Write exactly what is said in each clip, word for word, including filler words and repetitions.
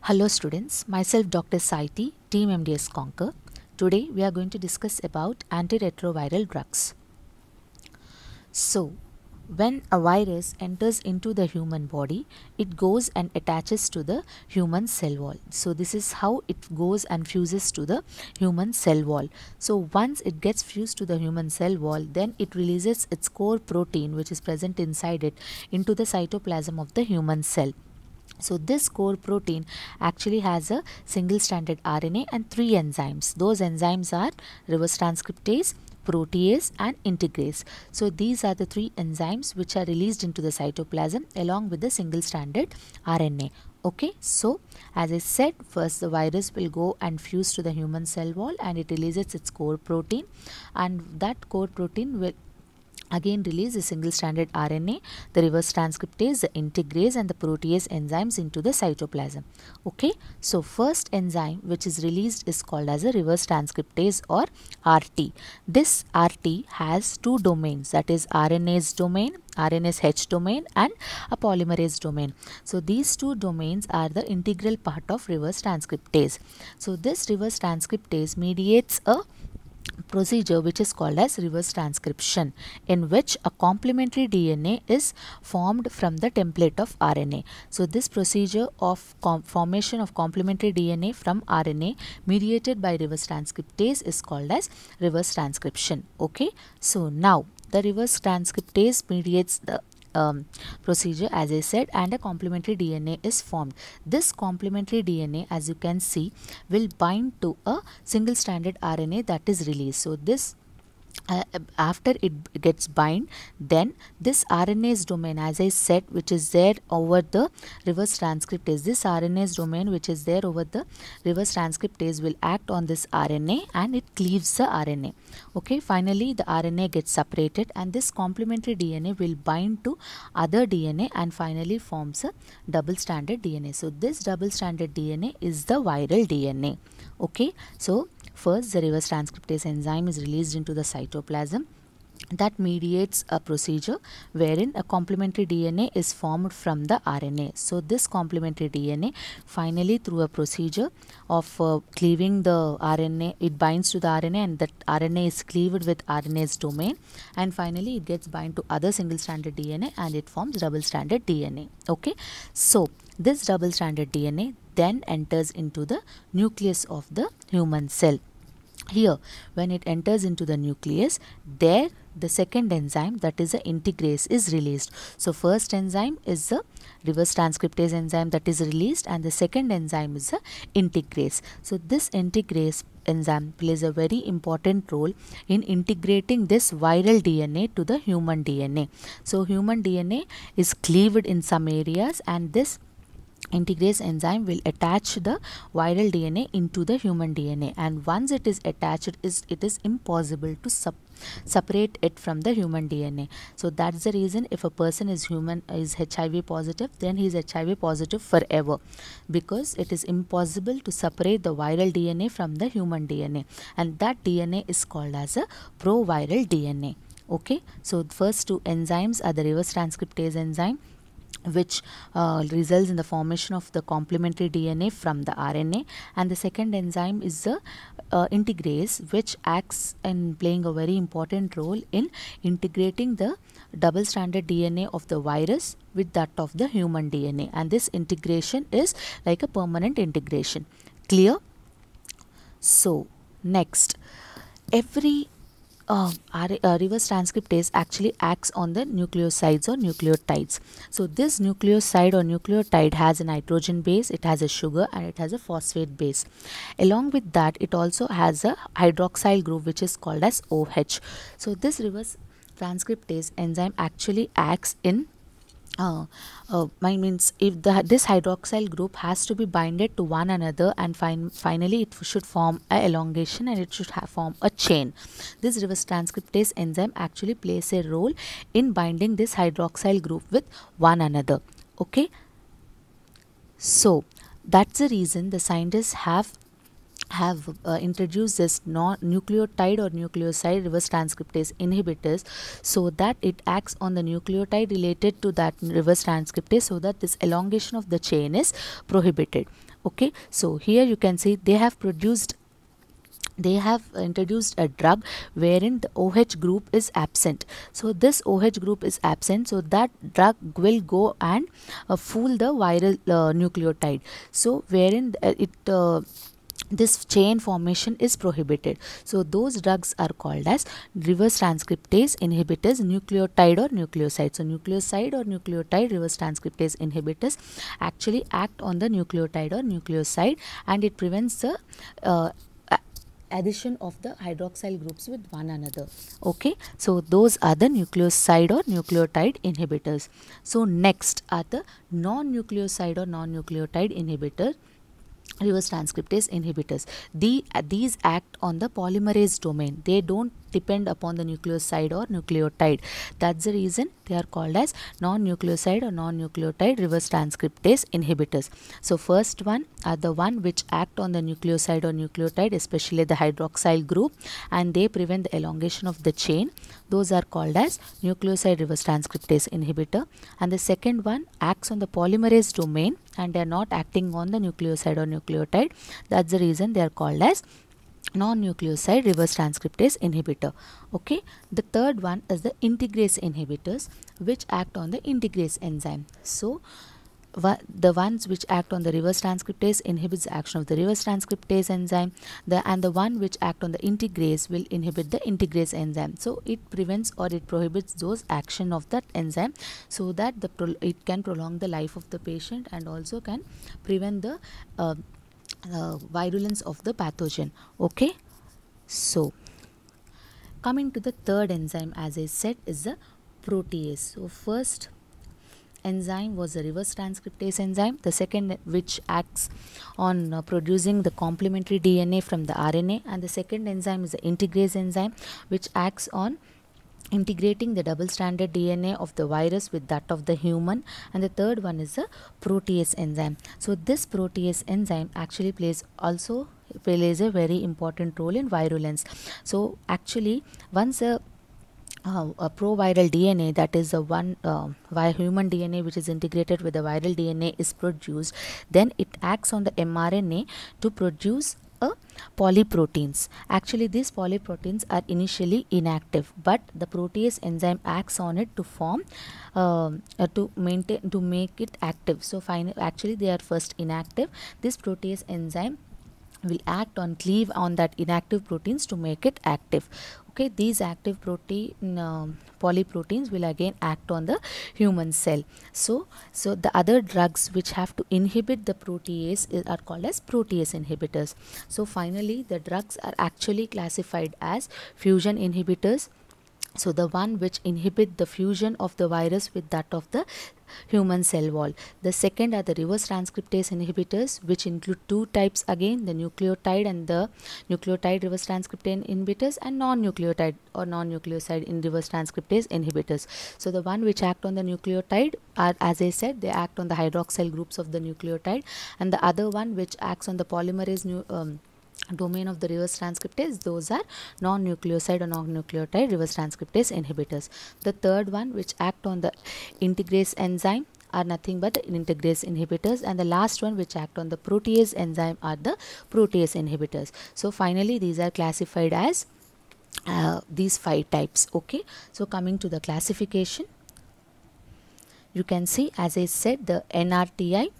Hello students, myself Doctor Saiti, Team M D S Conquer. Today we are going to discuss about antiretroviral drugs. So, when a virus enters into the human body, it goes and attaches to the human cell wall. So, this is how it goes and fuses to the human cell wall. So, once it gets fused to the human cell wall, then it releases its core protein which is present inside it into the cytoplasm of the human cell. So this core protein actually has a single stranded R N A and three enzymes. Those enzymes are reverse transcriptase, protease and integrase. So these are the three enzymes which are released into the cytoplasm along with the single stranded R N A. Okay, so as I said, first the virus will go and fuse to the human cell wall and it releases its core protein, and that core protein will again release the single stranded R N A, the reverse transcriptase, the integrase and the protease enzymes into the cytoplasm. Okay, so first enzyme which is released is called as a reverse transcriptase or R T. This R T has two domains, that is R N Ase domain, R N S H domain and a polymerase domain. So these two domains are the integral part of reverse transcriptase. So this reverse transcriptase mediates a procedure which is called as reverse transcription, in which a complementary D N A is formed from the template of R N A. So this procedure of formation of complementary D N A from R N A mediated by reverse transcriptase is called as reverse transcription. Okay, so now the reverse transcriptase mediates the Um, procedure, as I said, and a complementary D N A is formed. This complementary D N A, as you can see, will bind to a single stranded R N A that is released. So this Uh, after it gets bind, then this R N Ase domain, as I said, which is there over the reverse transcriptase, this R N Ase domain which is there over the reverse transcriptase will act on this R N A and it cleaves the R N A. Okay, finally the R N A gets separated and this complementary D N A will bind to other D N A and finally forms a double stranded D N A. So this double stranded D N A is the viral D N A. Okay, so first the reverse transcriptase enzyme is released into the cytoplasm that mediates a procedure wherein a complementary D N A is formed from the R N A. So this complementary D N A finally, through a procedure of uh, cleaving the R N A, it binds to the R N A and that R N A is cleaved with R N Ase domain, and finally it gets bind to other single stranded D N A and it forms double stranded D N A. Okay, so this double stranded D N A then enters into the nucleus of the human cell. Here, when it enters into the nucleus, there the second enzyme, that is the integrase, is released. So first enzyme is the reverse transcriptase enzyme that is released, and the second enzyme is the integrase. So this integrase enzyme plays a very important role in integrating this viral D N A to the human D N A. So human D N A is cleaved in some areas and this integrase enzyme will attach the viral D N A into the human D N A, and once it is attached, is it is impossible to sub separate it from the human D N A. So that's the reason if a person is human is H I V positive, then he is H I V positive forever, because it is impossible to separate the viral D N A from the human D N A, and that D N A is called as a proviral D N A. Okay, so first two enzymes are the reverse transcriptase enzyme, which uh, results in the formation of the complementary D N A from the R N A, and the second enzyme is the uh, integrase, which acts in playing a very important role in integrating the double stranded D N A of the virus with that of the human D N A, and this integration is like a permanent integration. Clear? So next, every Uh, our, uh, reverse transcriptase actually acts on the nucleosides or nucleotides. So this nucleoside or nucleotide has a nitrogen base, it has a sugar and it has a phosphate base. Along with that, it also has a hydroxyl group which is called as O H. So this reverse transcriptase enzyme actually acts in Uh, uh, I means if the this hydroxyl group has to be binded to one another, and fin finally it should form a elongation and it should have form a chain. This reverse transcriptase enzyme actually plays a role in binding this hydroxyl group with one another. Okay, so that's the reason the scientists have have uh, introduced this non-nucleotide or nucleoside reverse transcriptase inhibitors, so that it acts on the nucleotide related to that reverse transcriptase, so that this elongation of the chain is prohibited. Okay, so here you can see they have produced they have introduced a drug wherein the O H group is absent. So this O H group is absent, so that drug will go and uh, fool the viral uh, nucleotide. So wherein uh, it uh, this chain formation is prohibited. So those drugs are called as reverse transcriptase inhibitors, nucleotide or nucleoside. So nucleoside or nucleotide reverse transcriptase inhibitors actually act on the nucleotide or nucleoside, and it prevents the uh, addition of the hydroxyl groups with one another. Okay, so those are the nucleoside or nucleotide inhibitors. So next are the non-nucleoside or non-nucleotide inhibitor reverse transcriptase inhibitors. The, uh, these act on the polymerase domain. They don't depend upon the nucleoside or nucleotide. That's the reason they are called as non-nucleoside or non-nucleotide reverse transcriptase inhibitors. So first one are the one which act on the nucleoside or nucleotide, especially the hydroxyl group, and they prevent the elongation of the chain. Those are called as nucleoside reverse transcriptase inhibitor. And the second one acts on the polymerase domain, and they are not acting on the nucleoside or nucleotide. That's the reason they are called as non-nucleoside reverse transcriptase inhibitor. Okay, the third one is the integrase inhibitors, which act on the integrase enzyme. So the ones which act on the reverse transcriptase inhibits the action of the reverse transcriptase enzyme, the and the one which act on the integrase will inhibit the integrase enzyme. So it prevents or it prohibits those action of that enzyme, so that the pro it can prolong the life of the patient and also can prevent the uh, uh, virulence of the pathogen. Okay, so coming to the third enzyme, as I said, is the protease. So first enzyme was the reverse transcriptase enzyme. The second, which acts on uh, producing the complementary D N A from the R N A, and the second enzyme is the integrase enzyme, which acts on integrating the double-stranded D N A of the virus with that of the human, and the third one is the protease enzyme. So this protease enzyme actually plays also plays a very important role in virulence. So actually, once a Uh, a proviral D N A, that is the one uh, human D N A which is integrated with the viral D N A, is produced, then it acts on the mRNA to produce a polyproteins. Actually, these polyproteins are initially inactive, but the protease enzyme acts on it to form uh, uh, to maintain to make it active. So finally, actually they are first inactive. This protease enzyme will act on cleave on that inactive proteins to make it active. Okay, these active protein uh, polyproteins will again act on the human cell. So so the other drugs which have to inhibit the protease is, are called as protease inhibitors. So finally, the drugs are actually classified as fusion inhibitors. So the one which inhibit the fusion of the virus with that of the human cell wall. The second are the reverse transcriptase inhibitors, which include two types again, the nucleotide and the nucleotide reverse transcriptase inhibitors, and non-nucleotide or non-nucleoside in reverse transcriptase inhibitors. So the one which act on the nucleotide are, as I said, they act on the hydroxyl groups of the nucleotide, and the other one which acts on the polymerase nu um, domain of the reverse transcriptase, those are non-nucleoside or non-nucleotide reverse transcriptase inhibitors. The third one which act on the integrase enzyme are nothing but the integrase inhibitors, and the last one which act on the protease enzyme are the protease inhibitors. So finally, these are classified as uh, these five types. Okay, so coming to the classification, you can see, as I said, the N R T I.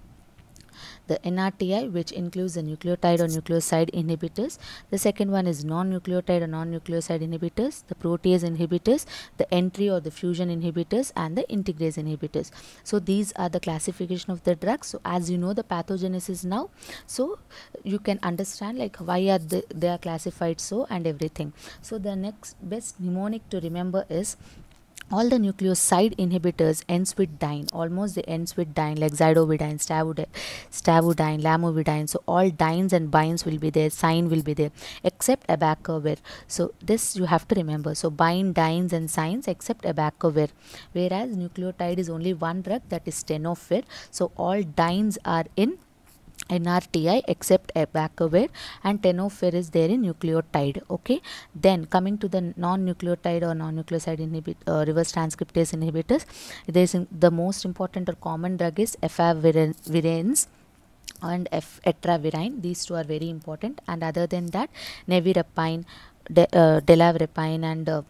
The N R T I, which includes the nucleotide or nucleoside inhibitors. The second one is non-nucleotide or non-nucleoside inhibitors, the protease inhibitors, the entry or the fusion inhibitors, and the integrase inhibitors. So these are the classification of the drugs. So as you know the pathogenesis now, so you can understand like why are they, they are classified so and everything. So the next best mnemonic to remember is all the nucleoside inhibitors ends with dine. Almost they ends with dine, like zidovudine, stavudine, stavudine, lamovidine. So all dines and bines will be there, sine will be there, except abacavir. So this you have to remember. So bind, dines and sines except abacavir. Whereas nucleotide is only one drug, that is tenofovir. So all dines are in N R T I except abacavir, and tenofovir is there in nucleotide. Okay, then coming to the non-nucleotide or non-nucleoside inhibit uh, reverse transcriptase inhibitors, there is the most important or common drug is efavirenz and F etravirine. These two are very important, and other than that, nevirapine, de, uh, delavirapine, and uh,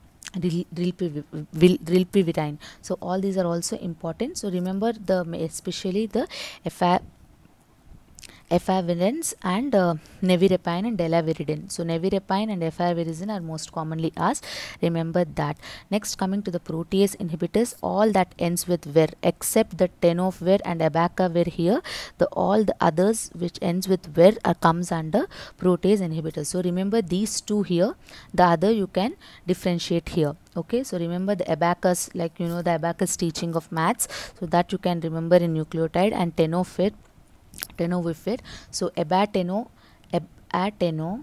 rilpivirine. So all these are also important. So remember the especially the efa efavirenz and uh, nevirapine and delaviridine. So nevirapine and efavirenz are most commonly asked. Remember that. Next, coming to the protease inhibitors, all that ends with vir except the tenofovir and abacavir. Here the all the others which ends with vir are comes under protease inhibitors. So remember these two here, the other you can differentiate here. Okay, so remember the abacus, like you know the abacus teaching of maths, so that you can remember in nucleotide, and tenofovir tenofovir. So abateno, abateno.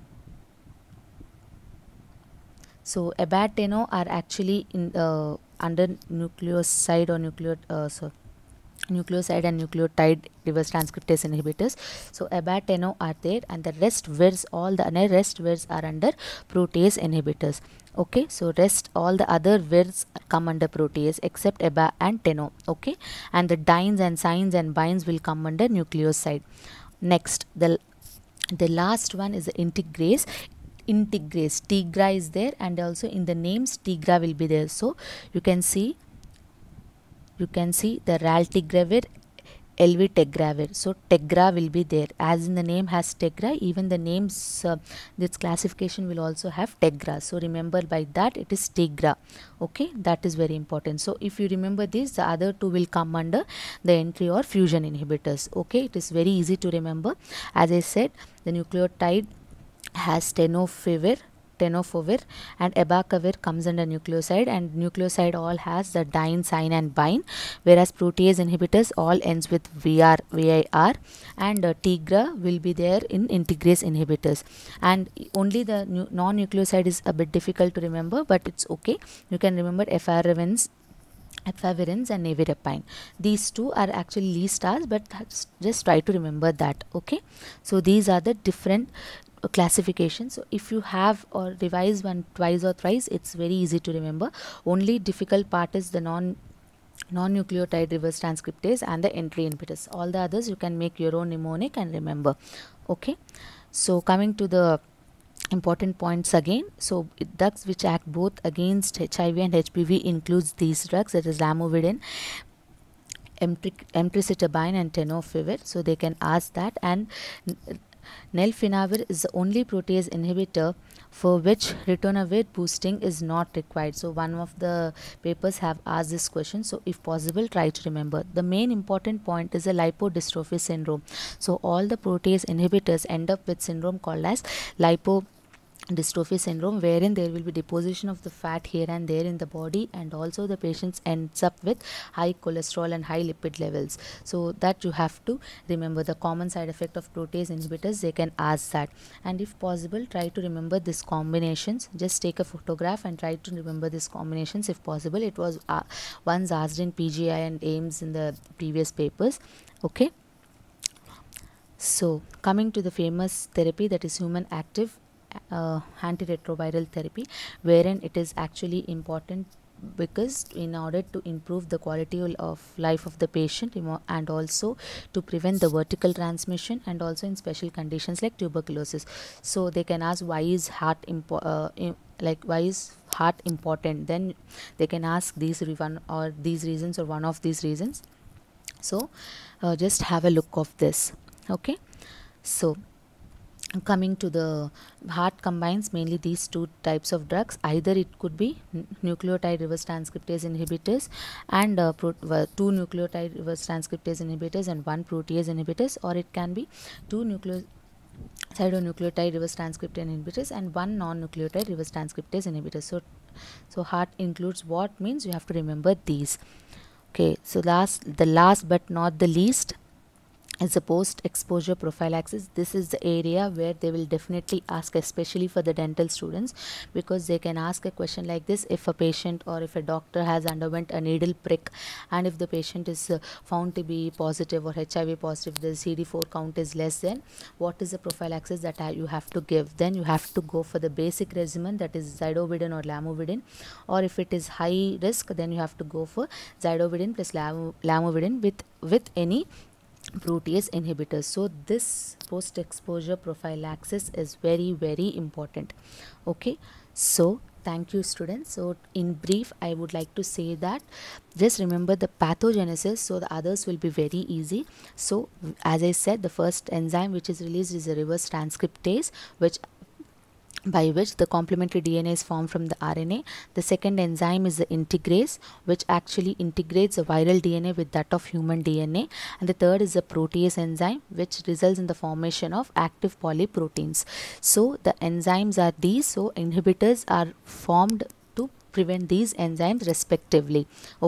So abateno are actually in uh, under nucleoside or nucleot uh, so nucleoside and nucleotide reverse transcriptase inhibitors. So abateno are there, and the rest virs, all the rest virs are under protease inhibitors. Okay, so rest all the other virs come under protease except aba and teno. Okay, and the dines and sines and bines will come under nucleoside. Next, the the last one is the integrase. Integrase, tigra is there, and also in the names tigra will be there. So you can see you can see the raltegravir, elvitegravir. So tegra will be there, as in the name has tegra, even the names uh, this classification will also have tegra. So remember by that it is tegra. Okay, that is very important. So if you remember this, the other two will come under the entry or fusion inhibitors. Okay, it is very easy to remember. As I said, the nucleotide has tenofovir tenofovir and abacavir comes under nucleoside, and nucleoside all has the dine, sine and bine, whereas protease inhibitors all ends with vir, vir, and uh, tigra will be there in integrase inhibitors. And only the non-nucleoside is a bit difficult to remember, but it's okay. You can remember efavirenz, efavirenz and nevirapine. These two are actually least asked, but just try to remember that. Okay, so these are the different classification. So if you have or revise one twice or thrice, it's very easy to remember. Only difficult part is the non non-nucleotide reverse transcriptase and the entry inhibitors. All the others you can make your own mnemonic and remember. Okay, so coming to the important points again. So drugs which act both against H I V and H P V includes these drugs, that is lamivudine, emtricitabine and tenofovir. So they can ask that. And nelfinavir is the only protease inhibitor for which ritonavir boosting is not required. So one of the papers have asked this question. So if possible, try to remember. The main important point is a lipodystrophy syndrome. So all the protease inhibitors end up with syndrome called as lipo dystrophy syndrome, wherein there will be deposition of the fat here and there in the body, and also the patient ends up with high cholesterol and high lipid levels. So that you have to remember the common side effect of protease inhibitors. They can ask that, and if possible, try to remember these combinations. Just take a photograph and try to remember these combinations if possible. It was uh, once asked in P G I and AIIMS in the previous papers. Okay, so coming to the famous therapy, that is human active Uh, antiretroviral therapy, wherein it is actually important because in order to improve the quality of life of the patient, and also to prevent the vertical transmission, and also in special conditions like tuberculosis. So they can ask, why is heart impo uh, im like why is heart important? Then they can ask these one or these reasons or one of these reasons. So uh, just have a look of this. Okay, so coming to the heart combines mainly these two types of drugs. Either it could be nucleotide reverse transcriptase inhibitors and uh, pro uh, two nucleotide reverse transcriptase inhibitors and one protease inhibitors, or it can be two nucleoside or nucleotide reverse transcriptase inhibitors and one non-nucleotide reverse transcriptase inhibitors. So, so heart includes what means you have to remember these. Okay, so last the last but not the least, is a post-exposure prophylaxis. This is the area where they will definitely ask, especially for the dental students, because they can ask a question like this: if a patient or if a doctor has underwent a needle prick, and if the patient is uh, found to be positive or H I V positive, the C D four count is less, then what is the prophylaxis that uh, you have to give? Then you have to go for the basic regimen, that is zidovudine or lamivudine, or if it is high risk, then you have to go for zidovudine plus lam lamivudine with with any protease inhibitors. So this post exposure prophylaxis is very very important. Okay, so thank you students. So in brief, I would like to say that just remember the pathogenesis, so the others will be very easy. So as I said, the first enzyme which is released is a reverse transcriptase, which by which the complementary D N A is formed from the R N A. The second enzyme is the integrase, which actually integrates the viral D N A with that of human D N A. And the third is the protease enzyme, which results in the formation of active polyproteins. So the enzymes are these. So inhibitors are formed to prevent these enzymes respectively.